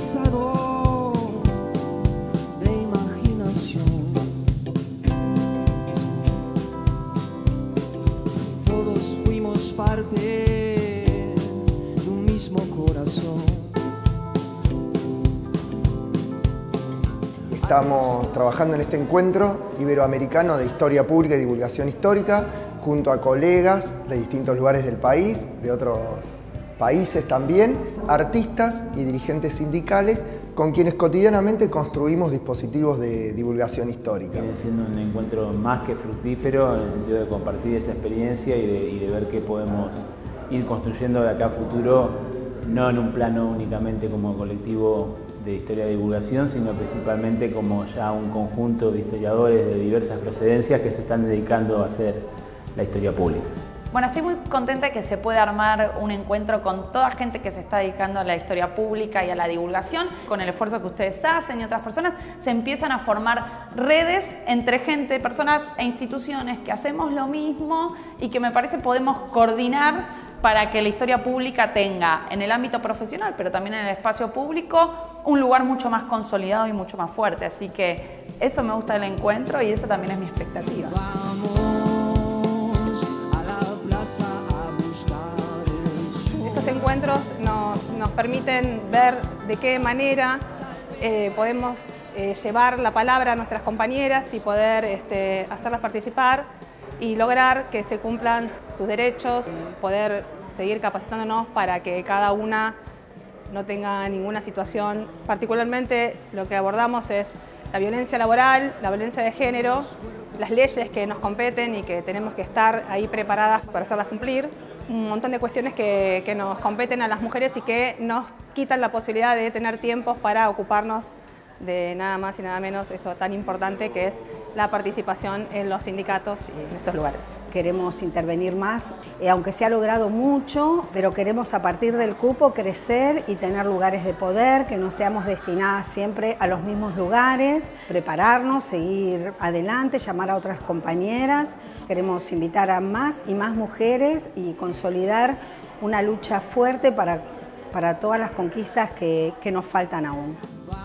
pasado de imaginación. Todos fuimos parte de un mismo corazón. Estamos trabajando en este encuentro iberoamericano de historia pública y divulgación histórica junto a colegas de distintos lugares del país, de otros países también, artistas y dirigentes sindicales con quienes cotidianamente construimos dispositivos de divulgación histórica. Viene siendo un encuentro más que fructífero en el sentido de compartir esa experiencia y de ver qué podemos ir construyendo de acá a futuro, no en un plano únicamente como colectivo de historia de divulgación, sino principalmente como ya un conjunto de historiadores de diversas procedencias que se están dedicando a hacer la historia pública. Bueno, estoy muy contenta de que se pueda armar un encuentro con toda gente que se está dedicando a la historia pública y a la divulgación. Con el esfuerzo que ustedes hacen y otras personas, se empiezan a formar redes entre gente, personas e instituciones que hacemos lo mismo y que me parece podemos coordinar para que la historia pública tenga en el ámbito profesional, pero también en el espacio público, un lugar mucho más consolidado y mucho más fuerte. Así que eso me gusta del encuentro y esa también es mi expectativa. Estos encuentros nos permiten ver de qué manera podemos llevar la palabra a nuestras compañeras y poder hacerlas participar y lograr que se cumplan sus derechos, poder seguir capacitándonos para que cada una no tenga ninguna situación. Particularmente lo que abordamos es la violencia laboral, la violencia de género, las leyes que nos competen y que tenemos que estar ahí preparadas para hacerlas cumplir. Un montón de cuestiones que nos competen a las mujeres y que nos quitan la posibilidad de tener tiempos para ocuparnos de nada más y nada menos esto tan importante que es la participación en los sindicatos y en estos lugares. Queremos intervenir más, aunque se ha logrado mucho, pero queremos a partir del cupo crecer y tener lugares de poder, que no seamos destinadas siempre a los mismos lugares, prepararnos, seguir adelante, llamar a otras compañeras. Queremos invitar a más y más mujeres y consolidar una lucha fuerte para todas las conquistas que nos faltan aún.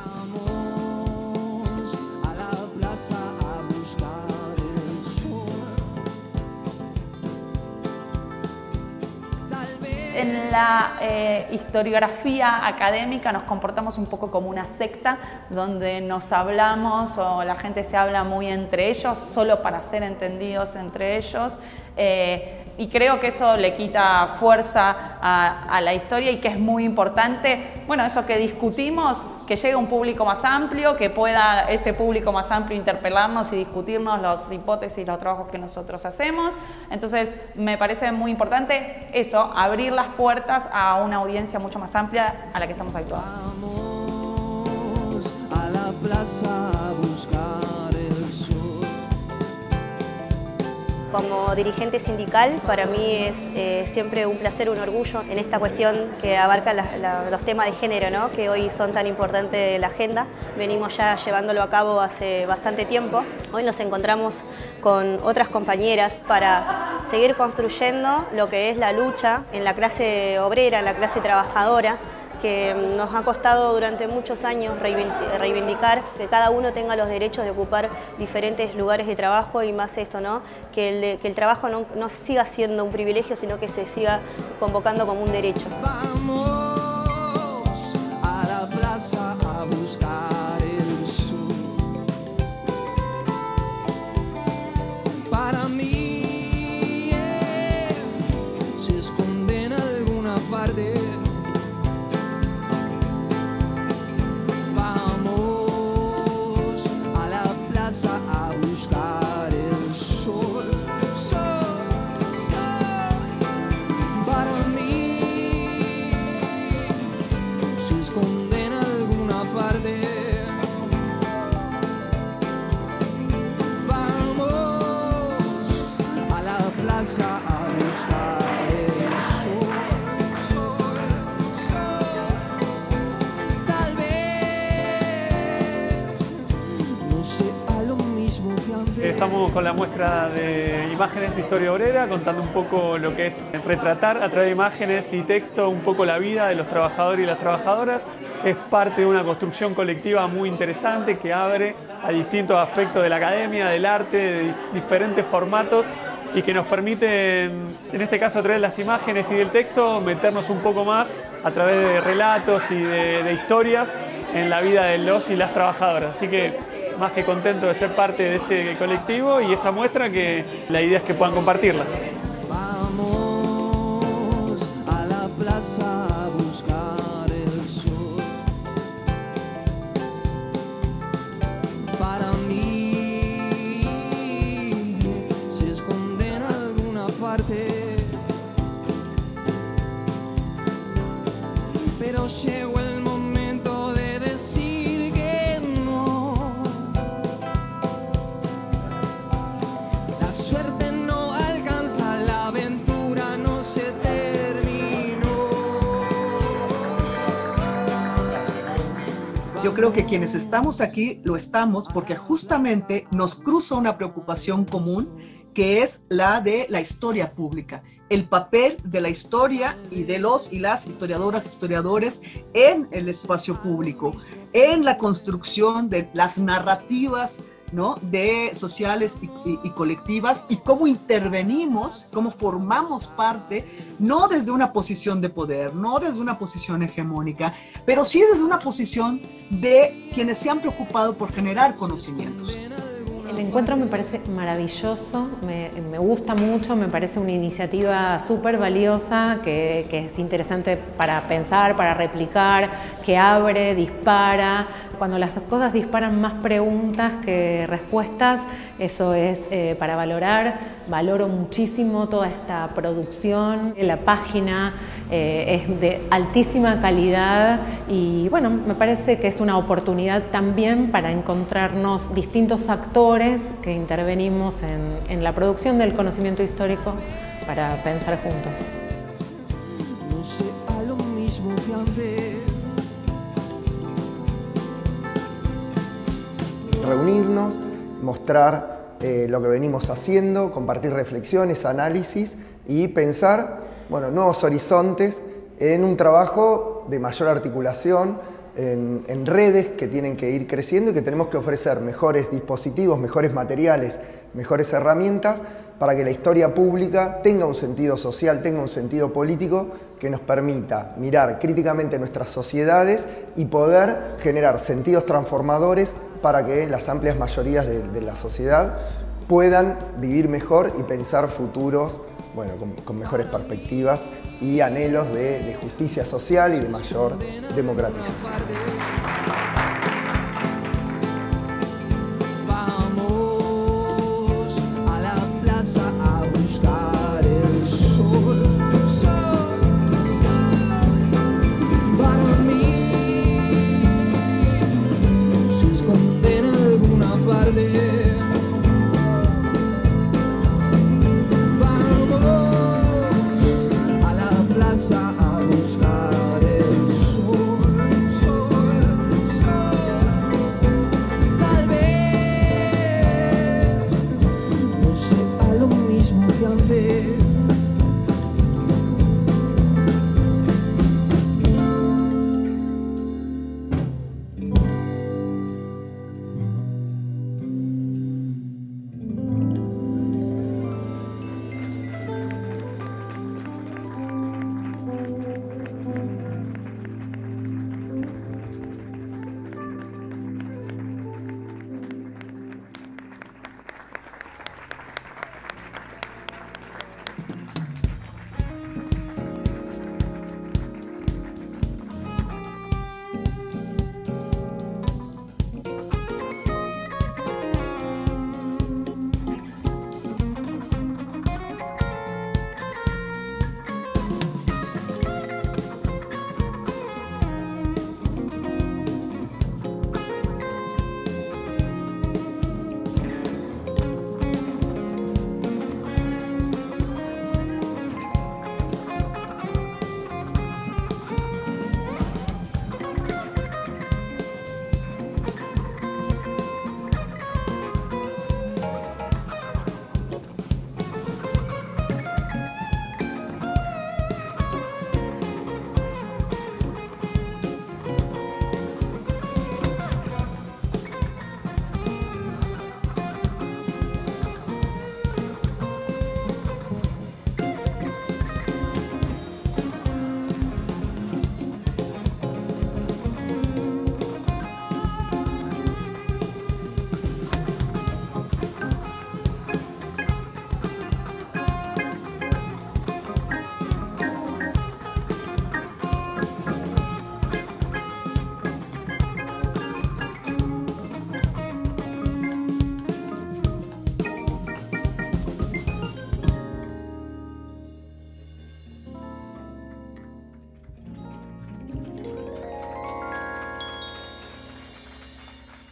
En la historiografía académica nos comportamos un poco como una secta donde nos hablamos o la gente se habla muy entre ellos solo para ser entendidos entre ellos y creo que eso le quita fuerza a la historia y que es muy importante, bueno, eso que discutimos, que llegue a un público más amplio, que pueda ese público más amplio interpelarnos y discutirnos las hipótesis, los trabajos que nosotros hacemos. Entonces me parece muy importante eso, abrir las puertas a una audiencia mucho más amplia a la que estamos habituados. Vamos a la plaza a buscar el sol. Como dirigente sindical, para mí es siempre un placer, un orgullo en esta cuestión que abarca los temas de género, ¿no? Que hoy son tan importantes en la agenda. Venimos ya llevándolo a cabo hace bastante tiempo. Hoy nos encontramos con otras compañeras para seguir construyendo lo que es la lucha en la clase obrera, en la clase trabajadora, que nos ha costado durante muchos años reivindicar que cada uno tenga los derechos de ocupar diferentes lugares de trabajo y más esto, ¿no? Que el trabajo no siga siendo un privilegio, sino que se siga convocando como un derecho. Vamos a la plaza a buscar el sol. Para mí se esconde en alguna parte. A buscar el sol, sol, sol. Para mí estamos con la muestra de imágenes de historia obrera, contando un poco lo que es retratar a través de imágenes y texto un poco la vida de los trabajadores y las trabajadoras. Es parte de una construcción colectiva muy interesante que abre a distintos aspectos de la academia, del arte, de diferentes formatos y que nos permite, en este caso a través de las imágenes y del texto, meternos un poco más a través de relatos y de historias en la vida de los y las trabajadoras. Así que más que contento de ser parte de este colectivo y esta muestra, que la idea es que puedan compartirla. Vamos a la plaza a buscar el sol. Para mí se esconde en alguna parte, pero llegó el momento de decir que no. La suerte no alcanza, la aventura no se terminó. Yo creo que quienes estamos aquí lo estamos porque justamente nos cruza una preocupación común, que es la de la historia pública, el papel de la historia y de los y las historiadoras, historiadores en el espacio público, en la construcción de las narrativas, ¿no?, de sociales y colectivas, y cómo intervenimos, cómo formamos parte, no desde una posición de poder, no desde una posición hegemónica, pero sí desde una posición de quienes se han preocupado por generar conocimientos. El encuentro me parece maravilloso, me gusta mucho, me parece una iniciativa súper valiosa, que es interesante para pensar, para replicar, que abre, dispara. Cuando las cosas disparan más preguntas que respuestas, eso es para valorar. Valoro muchísimo toda esta producción. La página es de altísima calidad y bueno, me parece que es una oportunidad también para encontrarnos distintos actores que intervenimos en la producción del conocimiento histórico para pensar juntos. No sé, a lo mismo que antes. Reunirnos, mostrar lo que venimos haciendo, compartir reflexiones, análisis y pensar, bueno, nuevos horizontes en un trabajo de mayor articulación, en redes que tienen que ir creciendo y que tenemos que ofrecer mejores dispositivos, mejores materiales, mejores herramientas para que la historia pública tenga un sentido social, tenga un sentido político que nos permita mirar críticamente nuestras sociedades y poder generar sentidos transformadores para que las amplias mayorías de la sociedad puedan vivir mejor y pensar futuros, bueno, con mejores perspectivas y anhelos de justicia social y de mayor democratización. Vamos a la plaza a buscar el sol. Sol, sol. Para mí se esconde en alguna parte. A buscar el sol, sol.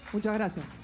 Muchas gracias.